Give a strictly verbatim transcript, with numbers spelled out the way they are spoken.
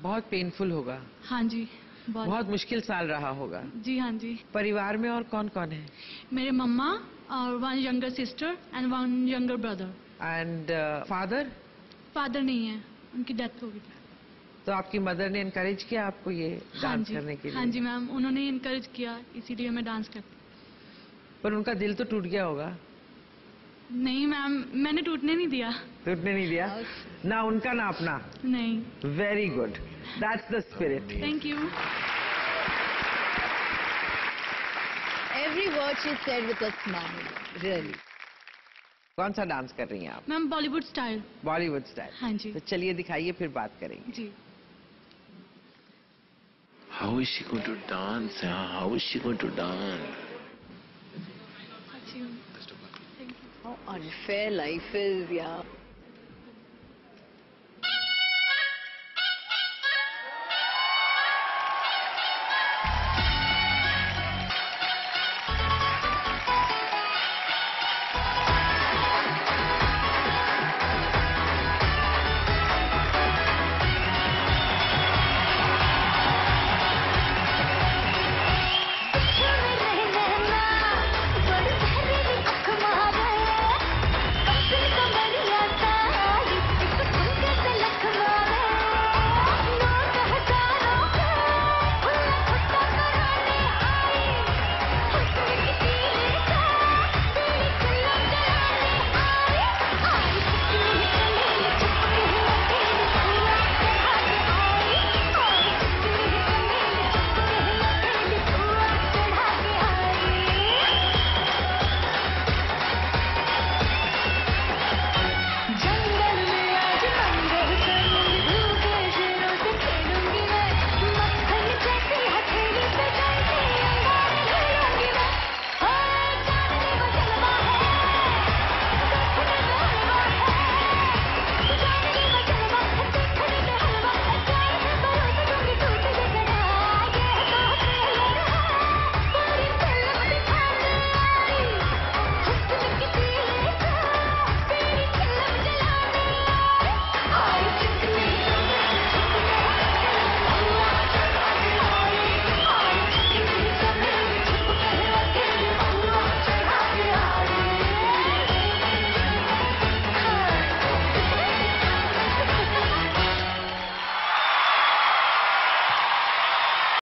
बहुत पेनफुल होगा। हाँ जी, बहुत, बहुत मुश्किल साल रहा होगा। जी हाँ जी। परिवार में और कौन कौन है? मेरे मम्मा और one younger sister and one younger brother. And father? Father नहीं है, उनकी डेथ हो गई। तो आपकी मदर ने इनकरेज किया आपको ये हाँ डांस जी, करने के लिए? हाँ जी मैम, उन्होंने इनकरेज किया, इसीलिए मैं डांस करती। पर उनका दिल तो टूट गया होगा? नहीं मैम, मैंने टूटने नहीं दिया। टूटने नहीं दिया? ना उनका ना अपना? नहीं। Very good, that's the spirit. Thank you. Every word she said with a smile, really. कौन सा डांस कर रही हैं आप? Ma'am Bollywood style. Bollywood style? हाँ जी। तो चलिए दिखाइए, फिर बात करेंगे। जी। How is she going to dance? How is she going to dance? अच्छी हूँ। How unfair life is, yeah.